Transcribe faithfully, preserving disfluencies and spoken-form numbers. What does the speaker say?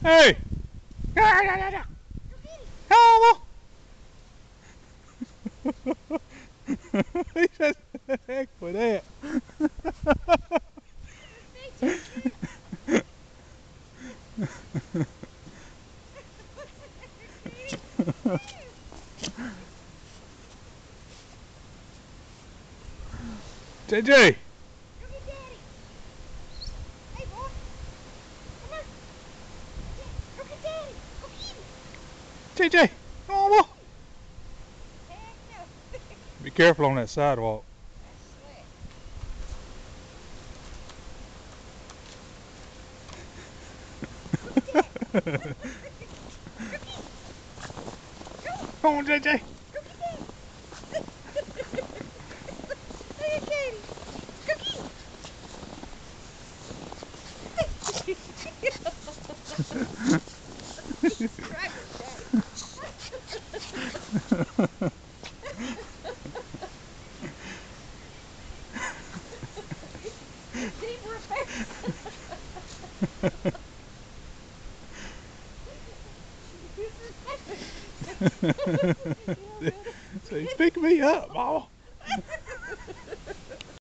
Hey! Hello! He says, heck with that. J J! J J! Come on, be careful on that sidewalk. Come on, J J! So he's picking me up, Mama.